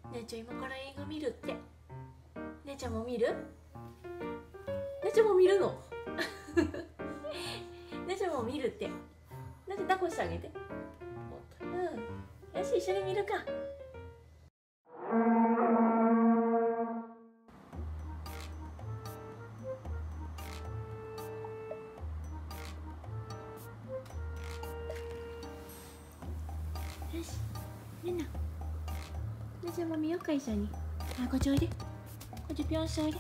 姉ちゃん今から映画見るって。姉ちゃんも見る？姉ちゃんも見るの姉ちゃんも見るって。だって抱っこしてあげて。よし、一緒に見るか。よし、みんな姉ちゃんも見ようか、一緒に。こっちおいで。こっちぴょんしておいで。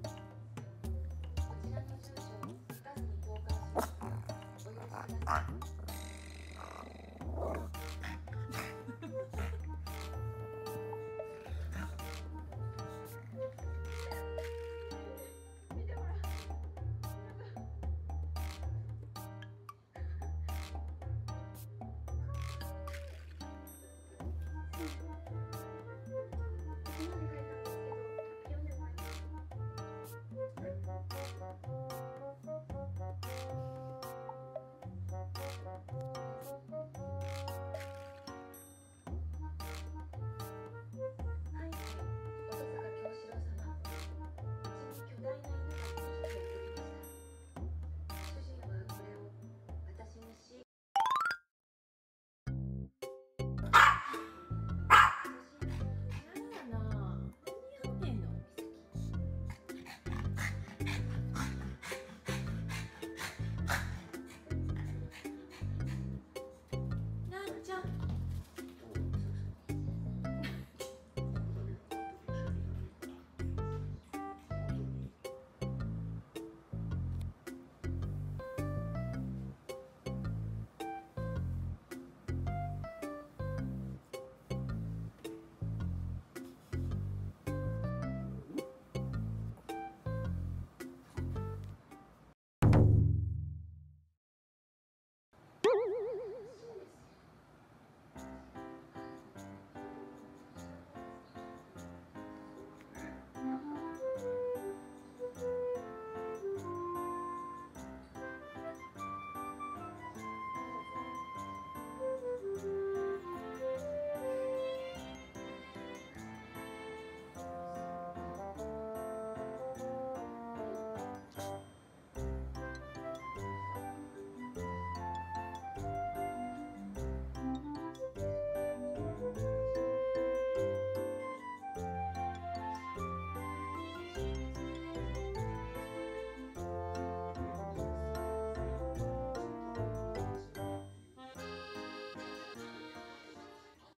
あ